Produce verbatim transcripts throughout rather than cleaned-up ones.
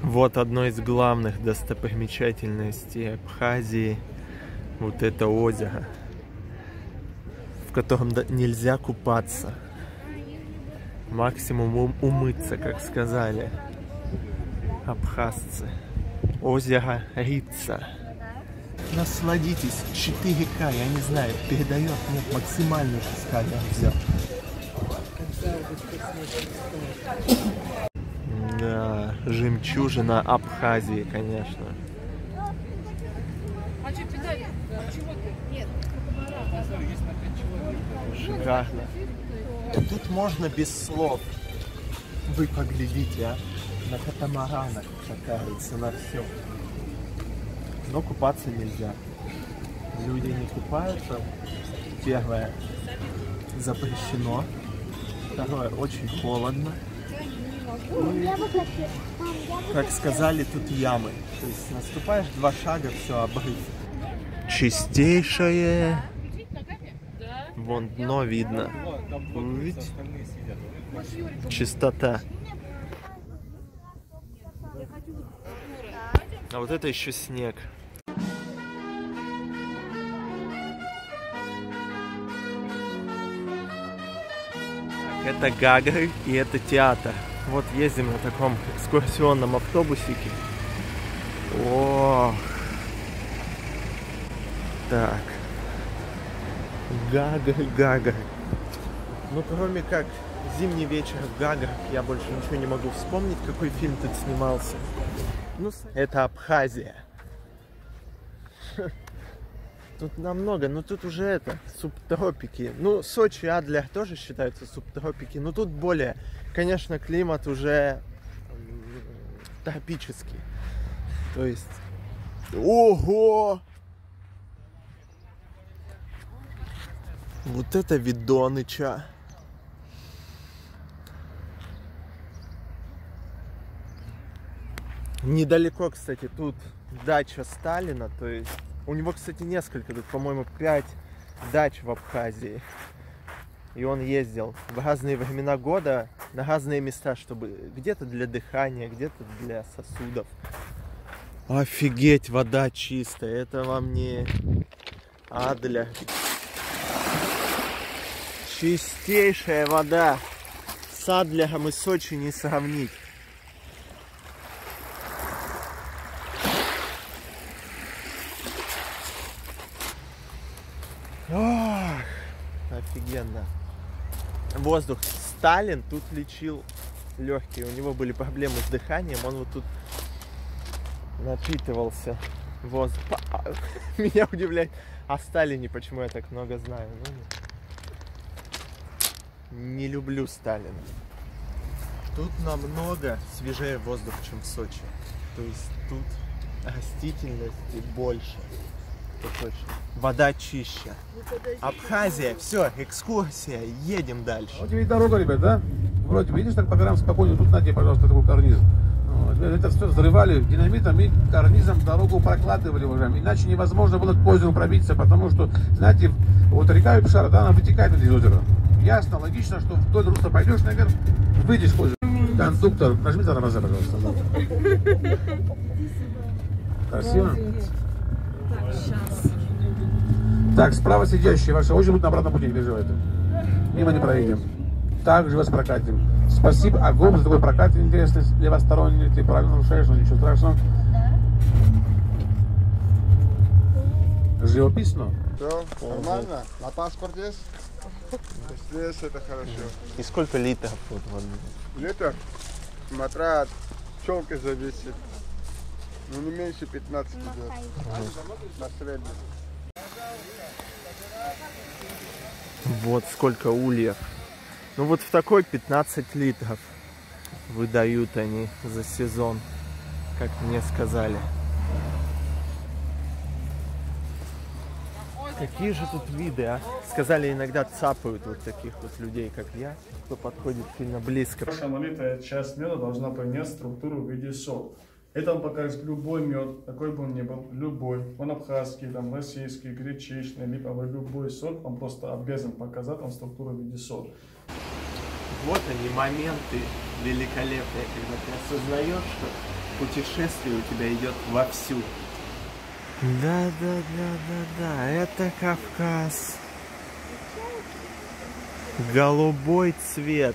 Вот одно из главных достопримечательностей Абхазии. Вот это озеро, в котором нельзя купаться. Максимум умыться, как сказали абхазцы. Озеро Рица. Насладитесь. четыре ка, я не знаю, передает, нет, максимальную скалу взял. Да, жемчужина Абхазии, конечно. Шикарно. Тут можно без слов. Вы поглядите, а? На катамаранах катаются, на все. Но купаться нельзя. Люди не купаются. Первое, запрещено. Второе, очень холодно. И, как сказали, тут ямы. То есть наступаешь два шага, все, обрыв. Чистейшее. Вон дно видно. Видите? Чистота. А вот это еще снег. Это Гагарь и это театр. Вот ездим на таком экскурсионном автобусике. О, так. Гагарь, Гагарь. Ну, кроме как «Зимний вечер в Гагарь», я больше ничего не могу вспомнить, какой фильм тут снимался. Ну, это Абхазия. Тут намного, но тут уже это, субтропики. Ну, Сочи и Адлер тоже считаются субтропики, но тут более, конечно, климат уже тропический. То есть, ого! Вот это Видоныча. Недалеко, кстати, тут дача Сталина, то есть у него, кстати, несколько, тут, по-моему, пять дач в Абхазии. И он ездил в разные времена года на разные места, чтобы где-то для дыхания, где-то для сосудов. Офигеть, вода чистая, это вам не Адлер. Чистейшая вода. С Адлером и Сочи не сравнить. Ох, офигенно. Воздух. Сталин тут лечил легкие. У него были проблемы с дыханием. Он вот тут напитывался воздухом. Меня удивляет. О Сталине почему я так много знаю. Ну, не люблю Сталина. Тут намного свежее воздух, чем в Сочи. То есть тут растительности больше. Точно. Вода чище. Абхазия, все, экскурсия, едем дальше. Вот тебе дорога, ребят, да? Вроде, видишь, так по горам спокойно, тут на тебе, пожалуйста, такой карниз. Вот. Это все взрывали динамитом и карнизом дорогу прокладывали, уважаемые. Иначе невозможно было к озеру пробиться, потому что, знаете, вот река Юпшара, да, она вытекает из озера. Ясно, логично, что вдоль русла пойдешь наверх, выйдешь к озеру. Кондуктор, нажми на тормоза, пожалуйста. Красиво? Так, справа сидящие, ваша очередь будет на обратном пути, не переживайте. Мимо не проедем. Также вас прокатим. Спасибо огромное за такой прокат интересный, левосторонний, ты правильно нарушаешь, но ничего страшного. Живописно. Все, нормально? На паспорт есть? Здесь это хорошо. И сколько литров вот воды? Литр? Смотря от челки зависит. Ну не меньше пятнадцати идет. На среднем. Вот сколько ульев. Ну вот в такой пятнадцать литров выдают они за сезон, как мне сказали. Какие же тут виды, а? Сказали, иногда цапают вот таких вот людей, как я, кто подходит сильно близко. Хорошая налитая часть меда должна принять структуру в виде сок. Это он покажет любой мед, какой бы он ни был, любой. Он абхазский, там, российский, гречишный, липовый, любой сок, он просто обязан показать вам структуру в виде сок. Вот они, моменты великолепные, когда ты осознаешь, что путешествие у тебя идет вовсю. Да, да, да, да, да, это Кавказ. Голубой цвет.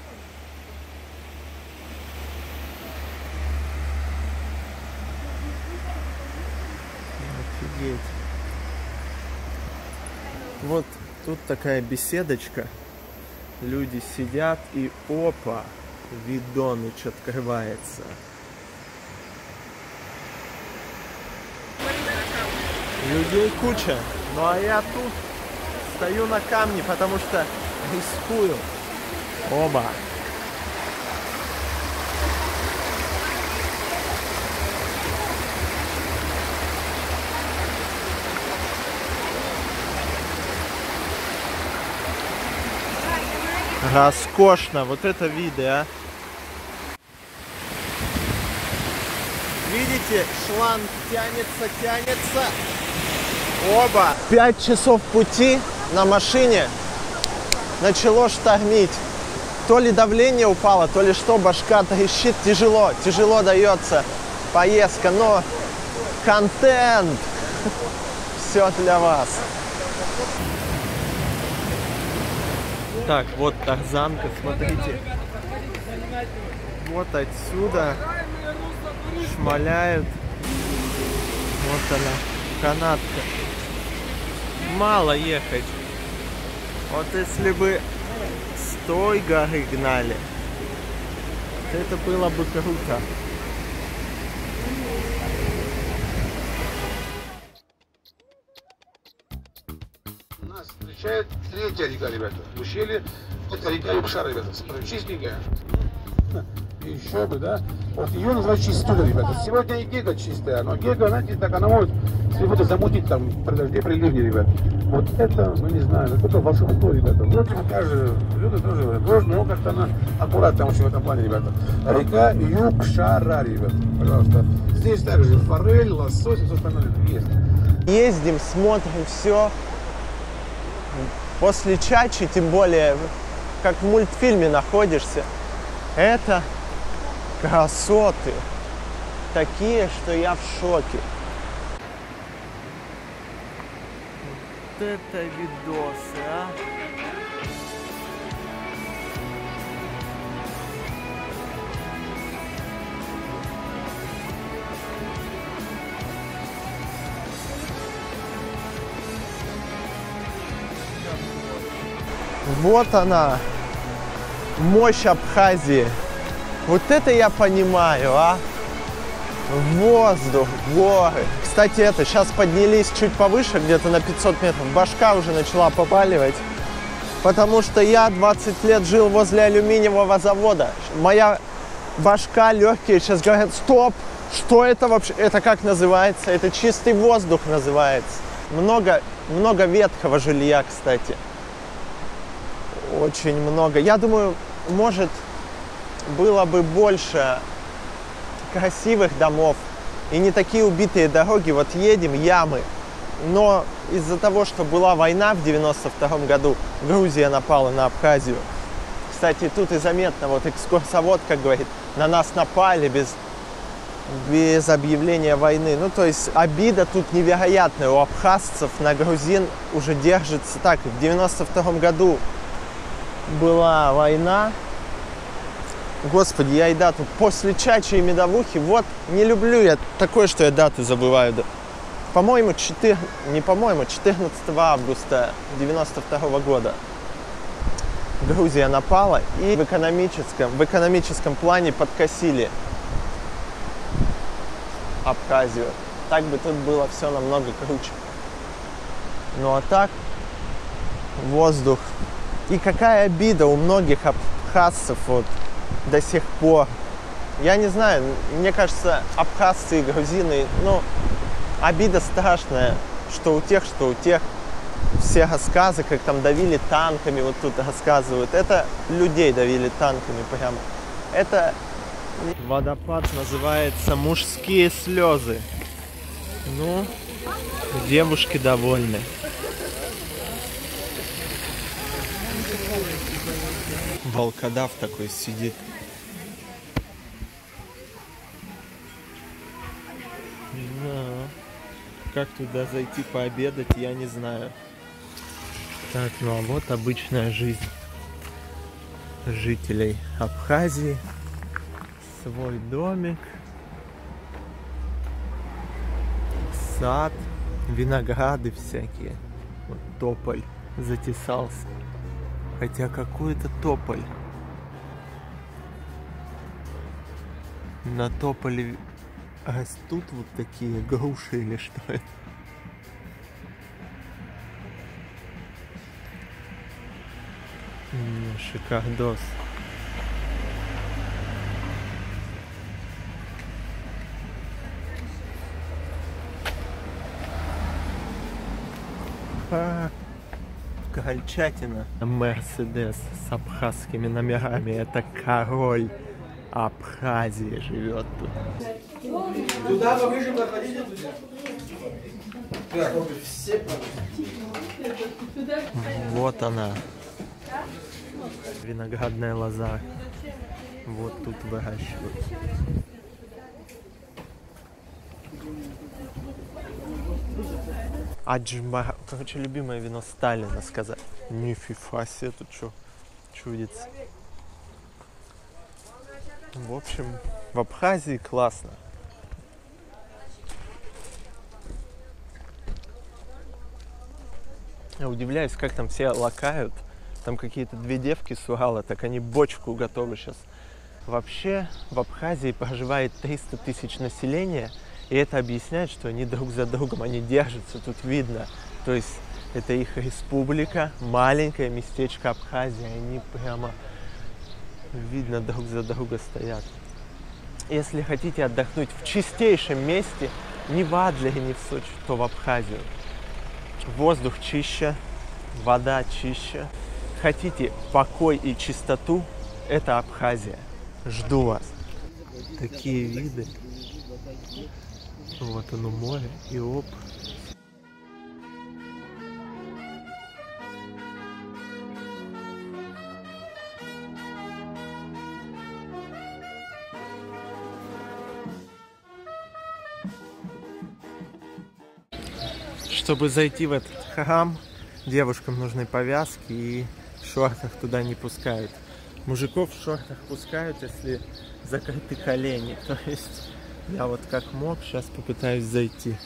Офигеть. Вот тут такая беседочка. Люди сидят и опа, видоныч открывается. Людей куча. Ну а я тут стою на камне, потому что рискую. Оба. Роскошно. Вот это виды, а. Видите, шланг тянется, тянется. Оба. Пять часов пути на машине. Начало штормить. То ли давление упало, то ли что, башка трещит. Тяжело, тяжело дается поездка, но контент. Все для вас. Так, вот тарзанка, смотрите. Вот отсюда шмаляют. Вот она, канатка. Мало ехать. Вот если бы с той горы гнали, то это было бы круто. Нас встречает третья река, ребята. В ущелье это река Юкшар, ребята. Чистенькая. Еще бы, да? Вот ее называют чистюга, ребята. Сегодня и Гега чистая, но Гега, знаете, так она может сегодня замутить там при дожде, при ливне, ребят. Вот это, ну не знаю, это только волшебство, ребята. Вроде бы каждый, люди тоже говорят, ложь, но как-то она аккуратно очень в этом плане, ребята. Река Юкшара, ребята, пожалуйста. Здесь также форель, лосось и все остальное есть. Ездим, смотрим все. После Чачи, тем более, как в мультфильме находишься. Это красоты. Такие, что я в шоке. Вот это видосы, а! Вот она, мощь Абхазии. Вот это я понимаю, а? Воздух, горы. Кстати, это, сейчас поднялись чуть повыше, где-то на пятьсот метров. Башка уже начала побаливать. Потому что я двадцать лет жил возле алюминиевого завода. Моя башка, легкие сейчас говорят, стоп, что это вообще? Это как называется? Это чистый воздух называется. Много, много ветхого жилья, кстати. Очень много. Я думаю, может, было бы больше красивых домов и не такие убитые дороги. Вот едем, ямы. Но из-за того, что была война в девяносто втором году, Грузия напала на Абхазию. Кстати, тут и заметно, вот экскурсовод, как говорит, на нас напали без, без объявления войны. Ну, то есть обида тут невероятная. У абхазцев на грузин уже держится так. В девяносто втором году была война. Господи, я и дату. После Чачи и медовухи, вот, не люблю я такое, что я даты забываю. По-моему, четыре, не по-моему, четырнадцатого августа девяносто второго года Грузия напала и в экономическом, в экономическом плане подкосили Абхазию. Так бы тут было все намного круче. Ну а так, воздух. И какая обида у многих абхазцев вот до сих пор. Я не знаю, мне кажется, абхазцы и грузины, ну, обида страшная, что у тех, что у тех. Все рассказы, как там давили танками, вот тут рассказывают. Это людей давили танками прямо. Это водопад называется «Мужские слезы». Ну, девушки довольны. волкодав такой сидит. Да. Как туда зайти пообедать, я не знаю. Так, ну а вот обычная жизнь жителей Абхазии. Свой домик, сад, винограды всякие. Вот тополь затесался. Хотя какой это тополь? На тополе растут вот такие груши или что это? М-м, шикардос. А, Крольчатина. Мерседес с абхазскими номерами. Это король Абхазии живет тут. Туда вы выше проходите, друзья. Вот она. Виноградная лоза. Вот тут выращивают. Аджмар, короче, любимое вино Сталина сказать. Нифига себе, тут что чудится. В общем, в Абхазии классно. Я удивляюсь, как там все лакают. Там какие-то две девки с Урала, так они бочку готовы сейчас. Вообще в Абхазии проживает триста тысяч населения. И это объясняет, что они друг за другом, они держатся, тут видно. То есть это их республика, маленькое местечко Абхазии, они прямо видно друг за друга стоят. Если хотите отдохнуть в чистейшем месте, не в Адлере, не в Сочи, то в Абхазию. Воздух чище, вода чище. Хотите покой и чистоту, это Абхазия. Жду вас. Такие виды. Вот оно море, и оп. Чтобы зайти в этот храм, девушкам нужны повязки, и в шортах туда не пускают. Мужиков в шортах пускают, если закрыты колени. То есть я вот как мог сейчас попытаюсь зайти.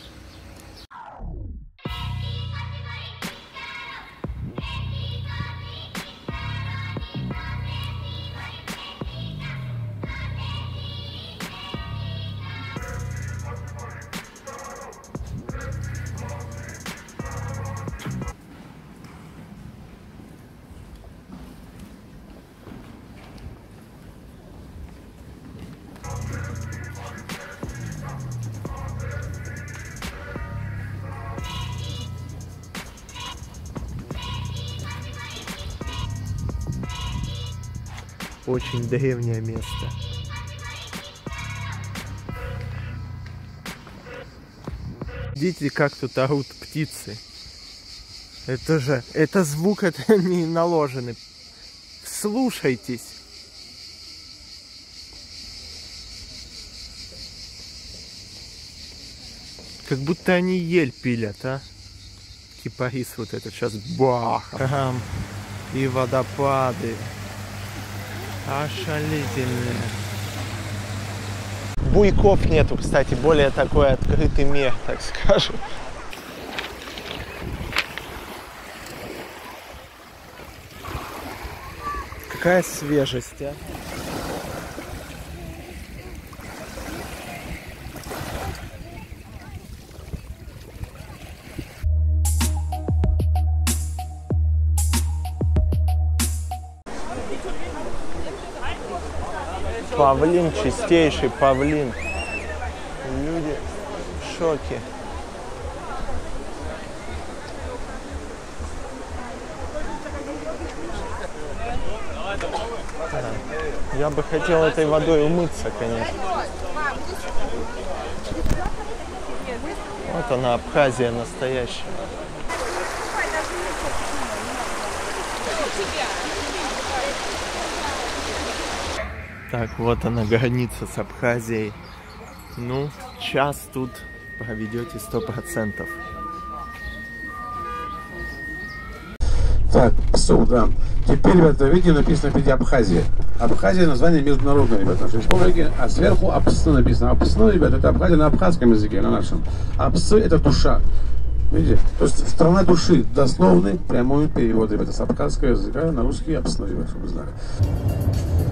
Очень древнее место. Видите, как тут орут птицы? Это же, это звук, это не наложенный. Вслушайтесь. Как будто они ель пилят, а? Кипарис вот этот сейчас бах. Там и водопады. Ошалительные. Буйков нету, кстати, более такой открытый мир, так скажем. Какая свежесть, а? Павлин, чистейший павлин. Люди в шоке. Я бы хотел этой водой умыться, конечно. Вот она, Абхазия настоящая. Так, вот она, граница с Абхазией. Ну, час тут проведете сто процентов. Так, Псу, да. Теперь, ребята, видите, написано впереди Абхазия. Абхазия название международное, ребята, нашей республики, а сверху Апсы написано. Апсы, ребята, это Абхазия на абхазском языке, на нашем. Апсы это душа. Видите? То есть страна души. Дословный прямой перевод, ребята, с абхазского языка на русский Апсы, ребята, чтобы вы знали.